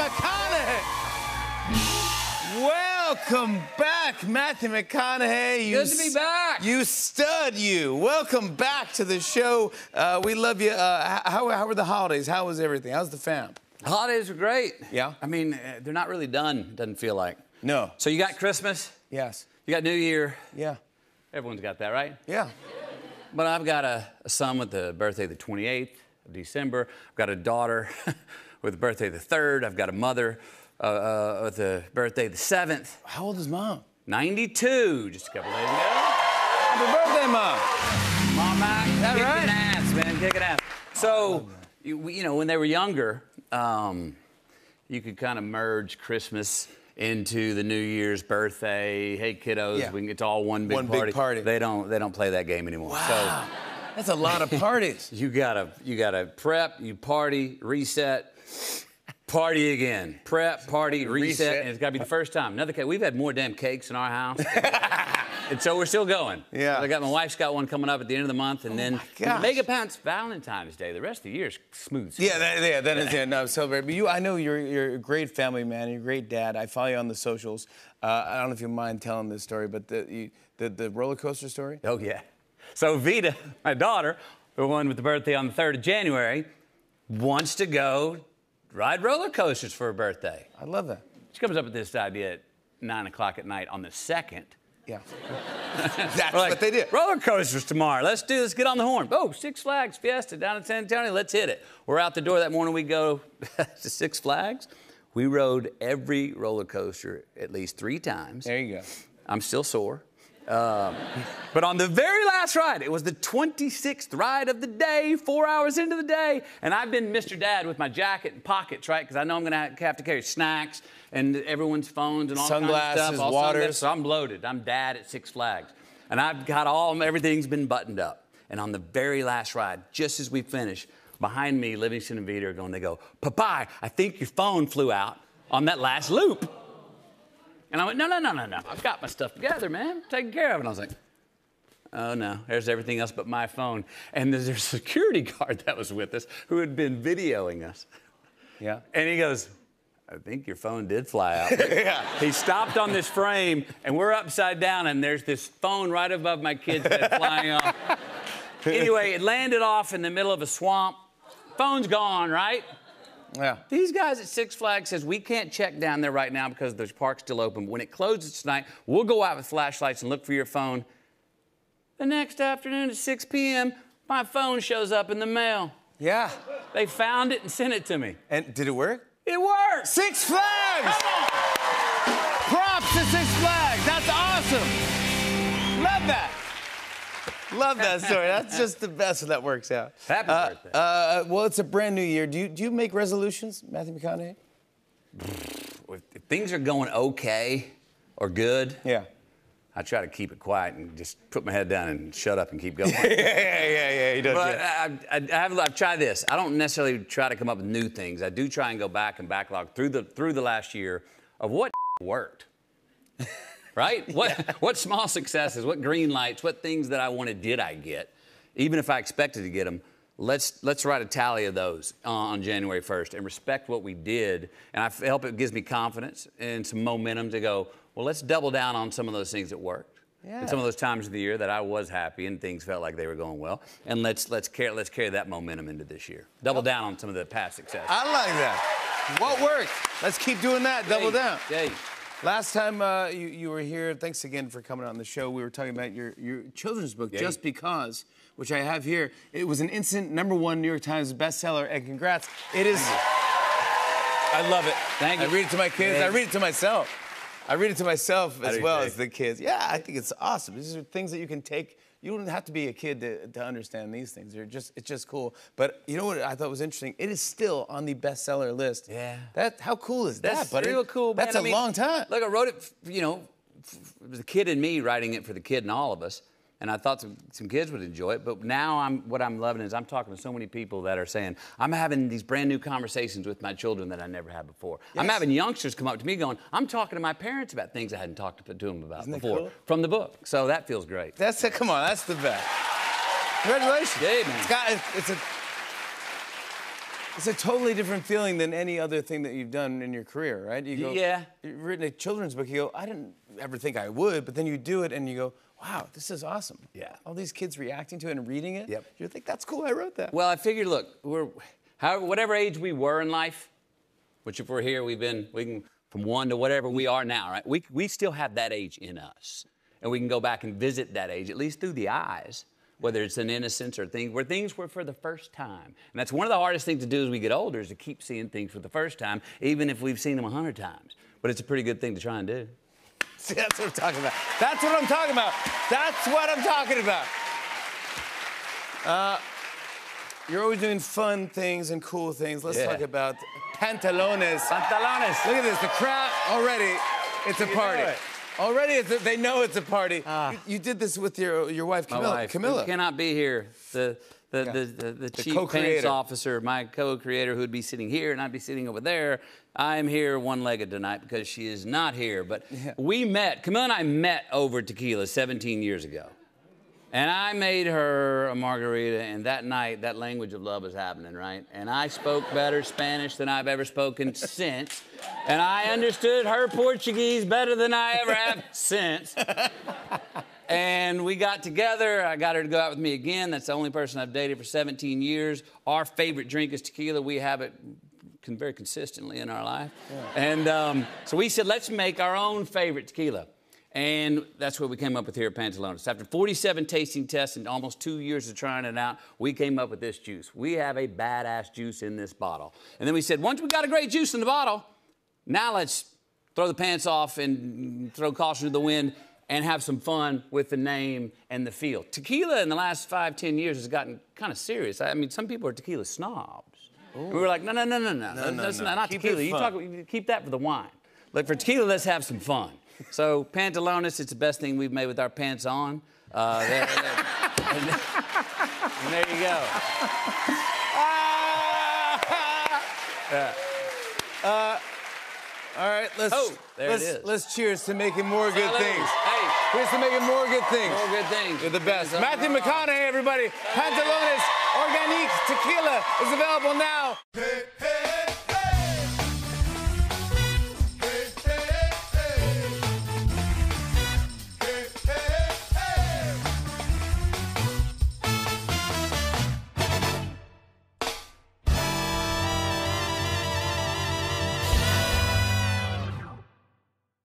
McConaughey. Welcome back, Matthew McConaughey. Good to be back. You stud, you. Welcome back to the show. We love you. How were the holidays? How was everything? How's the fam? The holidays are great. Yeah? I mean, they're not really done, doesn't feel like. No. So you got Christmas. Yes. You got New Year. Yeah. Everyone's got that, right? Yeah. But I've got a son with the birthday the 28th of December. I've got a daughter with the birthday the 3rd. I've got a mother with the birthday the 7th. How old is Mom? 92, just a couple days ago. Happy birthday, Mom. Mom, Mac, that kicking right? ass, man, kicking ass. So, you know, when they were younger, you could kind of merge Christmas into the New Year's birthday. Hey, kiddos, Yeah. it's all one big party. Big party. They don't play that game anymore. Wow. So That's a lot of parties. you gotta prep, you party, reset, party again. Prep, party, reset, and it's gotta be the first time. Another cake. We've had more damn cakes in our house. And so we're still going. Yeah. My wife's got one coming up at the end of the month, and then my gosh. Mega Pounce Valentine's Day. The rest of the year is smooth. Yeah, that is it. No, celebrate. But I know you're a great family man. You're a great dad. I follow you on the socials. I don't know if you mind telling this story, but the roller coaster story. Oh yeah. So Vita, my daughter, the one with the birthday on the 3rd of January, wants to go ride roller coasters for her birthday. I love that. She comes up with this idea at 9 o'clock at night on the 2nd. Yeah. That's We're like, what they did. Roller coasters tomorrow. Let's get on the horn. Oh, Six Flags Fiesta down in San Antonio. Let's hit it. We're out the door that morning. We go to Six Flags. We rode every roller coaster at least 3 times. There you go. I'm still sore. But on the very last ride, it was the 26th ride of the day, 4 hours into the day, and I've been Mr. Dad with my jacket and pockets, right? Because I know I'm going to have to carry snacks and everyone's phones and all kinds of Sunglasses, stuff. waters. So I'm loaded. I'm Dad at Six Flags. And I've got everything's been buttoned up. And on the very last ride, just as we finish, behind me, Livingston and Vita are going, they go, Popeye, I think your phone flew out on that last loop. And I went, no. I've got my stuff together, man. Taking care of it. And I was like, oh, no. There's everything else but my phone. And there's a security guard that was with us who had been videoing us. Yeah. And he goes, I think your phone did fly out. Yeah. He stopped on this frame, and we're upside down, and there's this phone right above my kid's head flying off. Anyway, it landed off in the middle of a swamp. Phone's gone, right? Yeah. These guys at Six Flags says we can't check down there right now because the park's still open. But when it closes tonight, we'll go out with flashlights and look for your phone. The next afternoon at 6 p.m., my phone shows up in the mail. Yeah. They found it and sent it to me. And did it work? It worked! Six Flags! Props to Six Flags. That's awesome. Love that. Love that story. That's just the best when that works out. Happy birthday. Well, it's a brand new year. Do you make resolutions, Matthew McConaughey? If things are going okay or good, Yeah. I try to keep it quiet and just put my head down and shut up and keep going. Yeah. He does. But Yeah. I've tried this. I don't necessarily try to come up with new things. I do try and go back and backlog through the last year of what worked. Right? What small successes, what green lights, what things that I wanted did I get? Even if I expected to get them, let's write a tally of those on January 1st and respect what we did. And I hope it gives me confidence and some momentum to go, well, let's double down on some of those things that worked. Yeah. And some of those times of the year that I was happy and things felt like they were going well. And let's carry that momentum into this year. Double down on some of the past successes. I like that. What worked? Let's keep doing that. Double down. Yay. Last time you were here, thanks again for coming on the show. We were talking about your children's book, Just Because, which I have here. It was an instant #1 New York Times bestseller, and congrats. It is. I love it. Thank you. I read it to my kids. Thank I read it to myself. I read it to myself as do well too. as the kids. Yeah, I think it's awesome. These are things that you can take. You don't have to be a kid to understand these things. It's just cool. But you know what I thought was interesting? It is still on the bestseller list. Yeah. How cool is That's that, buddy? real cool, man. That's a long time. Look, I wrote it, it was the kid in me writing it for the kid in all of us. And I thought some kids would enjoy it. But now what I'm loving is I'm talking to so many people that are saying, I'm having these brand new conversations with my children that I never had before. Yes. I'm having youngsters come up to me going, I'm talking to my parents about things I hadn't talked to them about before cool? from the book. So that feels great. That's it. Come on, that's the best. Congratulations. Yeah, man. It's It's a totally different feeling than any other thing that you've done in your career, right? You go, Yeah. You've written a children's book, you go, I didn't ever think I would, but then you do it and you go, wow, this is awesome. Yeah. All these kids reacting to it and reading it. Yep. You think, that's cool, I wrote that. Well, I figured, look, whatever age we were in life, which if we're here, we can, from 1 to whatever we are now, right? We still have that age in us. And we can go back and visit that age, at least through the eyes, whether it's an innocence or where things were for the first time. And that's one of the hardest things to do as we get older, is to keep seeing things for the first time, even if we've seen them 100 times. But it's a pretty good thing to try and do. See, that's what I'm talking about. That's what I'm talking about. That's what I'm talking about. You're always doing fun things and cool things. Let's talk about Pantalones. Pantalones. Look at this, the crowd already, it's a party. Already, they know it's a party. You did this with your wife, Camilla. My wife. Camilla. Who cannot be here. The chief pants officer, my co-creator, who would be sitting here and I'd be sitting over there. I'm here one-legged tonight because she is not here. But we met, Camilla and I met over tequila 17 years ago. And I made her a margarita, and that night, that language of love was happening, right? And I spoke better Spanish than I've ever spoken since. And I understood her Portuguese better than I ever have since. And we got together. I got her to go out with me again. That's the only person I've dated for 17 years. Our favorite drink is tequila. We have it very consistently in our life. And so we said, let's make our own favorite tequila. And that's what we came up with here at Pantalones. After 47 tasting tests and almost 2 years of trying it out, we came up with this juice. We have a badass juice in this bottle. And then we said, once we got a great juice in the bottle, now let's throw the pants off and throw caution to the wind and have some fun with the name and the feel. Tequila in the last 5-10 years has gotten kind of serious. I mean, some people are tequila snobs. And we were like, no. That's not tequila. You keep that for the wine. Look, for tequila, let's have some fun. So, Pantalones, it's the best thing we've made with our pants on. And there you go. All right, let's cheers to making more good things. Hey. Cheers to making more good things. More good things. You're the best. Matthew McConaughey, everybody. Pantalones Organique Tequila is available now.